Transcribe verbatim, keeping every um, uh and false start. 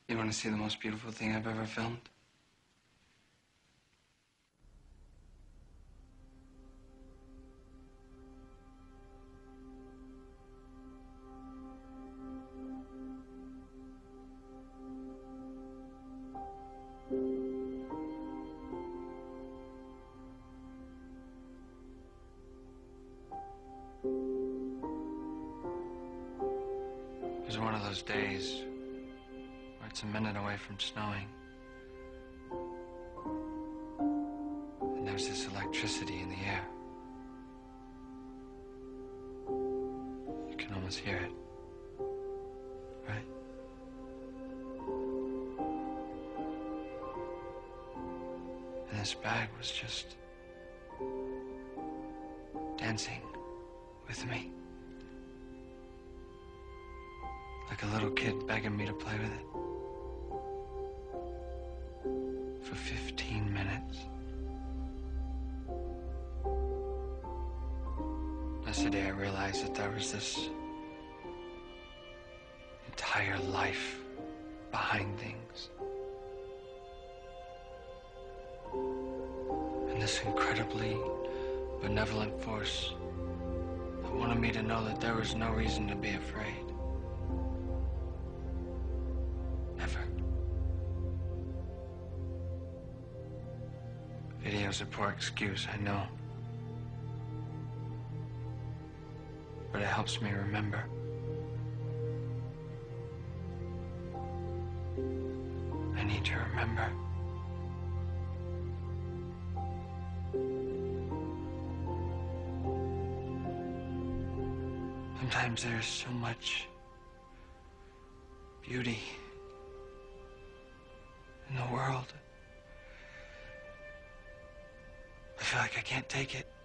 You want to see the most beautiful thing I've ever filmed? It was one of those days where it's a minute away from snowing. And there's this electricity in the air. You can almost hear it, right? And this bag was just dancing with me. Like a little kid begging me to play with it. For fifteen minutes. That's the day I realized that there was this entire life behind things. And this incredibly benevolent force that wanted me to know that there was no reason to be afraid. Video's a poor excuse, I know. But it helps me remember. I need to remember. Sometimes there's so much beauty in the world. I feel like I can't take it.